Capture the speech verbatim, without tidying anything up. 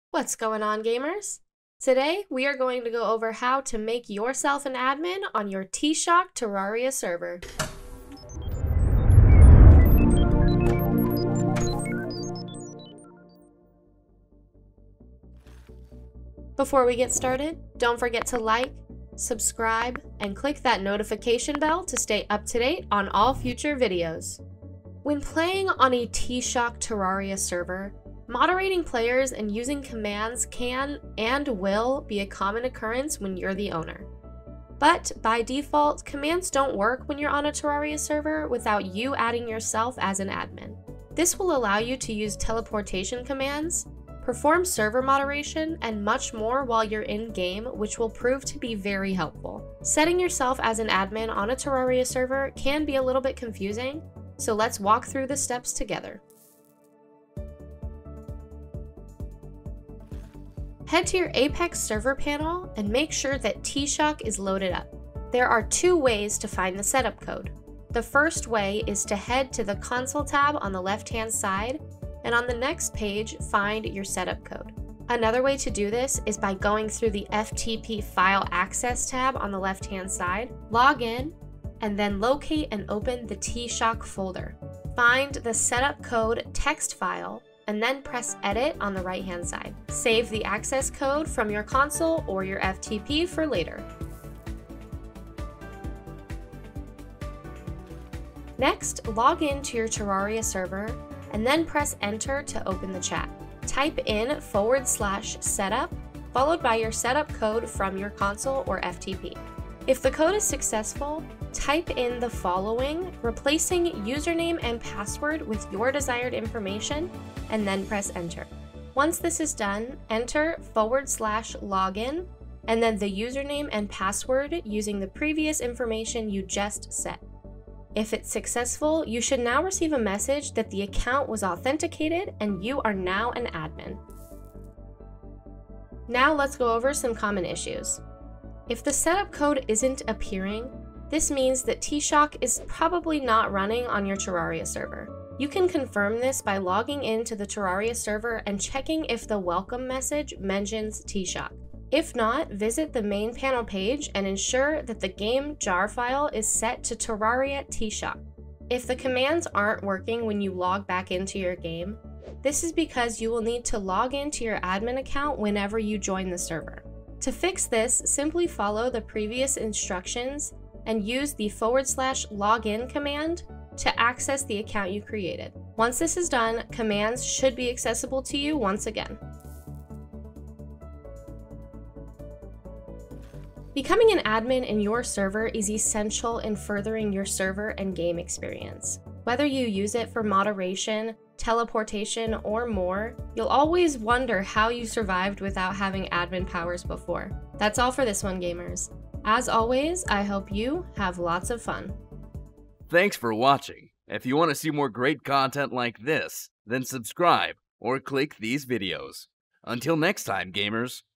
What's going on, gamers? Today, we are going to go over how to make yourself an admin on your TShock Terraria server. Before we get started, don't forget to like, subscribe, and click that notification bell to stay up to date on all future videos. When playing on a TShock Terraria server, moderating players and using commands can and will be a common occurrence when you're the owner. But by default, commands don't work when you're on a Terraria server without you adding yourself as an admin. This will allow you to use teleportation commands, perform server moderation, and much more while you're in-game, which will prove to be very helpful. Setting yourself as an admin on a Terraria server can be a little bit confusing, so let's walk through the steps together. Head to your Apex server panel and make sure that TShock is loaded up. There are two ways to find the setup code. The first way is to head to the console tab on the left-hand side, and on the next page, find your setup code. Another way to do this is by going through the F T P File Access tab on the left-hand side, log in, and then locate and open the TShock folder. Find the setup code text file, and then press Edit on the right-hand side. Save the access code from your console or your F T P for later. Next, log into your Terraria server, and then press Enter to open the chat. Type in forward slash setup, followed by your setup code from your console or F T P. If the code is successful, type in the following, replacing username and password with your desired information, and then press Enter. Once this is done, enter forward slash login, and then the username and password using the previous information you just set. If it's successful, you should now receive a message that the account was authenticated and you are now an admin. Now let's go over some common issues. If the setup code isn't appearing, this means that TShock is probably not running on your Terraria server. You can confirm this by logging into the Terraria server and checking if the welcome message mentions TShock. If not, visit the main panel page and ensure that the game jar file is set to Terraria TShock. If the commands aren't working when you log back into your game, this is because you will need to log into your admin account whenever you join the server. To fix this, simply follow the previous instructions and use the forward slash login command to access the account you created. Once this is done, commands should be accessible to you once again. Becoming an admin in your server is essential in furthering your server and game experience. Whether you use it for moderation, teleportation, or more, you'll always wonder how you survived without having admin powers before. That's all for this one, gamers. As always, I hope you have lots of fun. Thanks for watching. If you want to see more great content like this, then subscribe or click these videos. Until next time, gamers.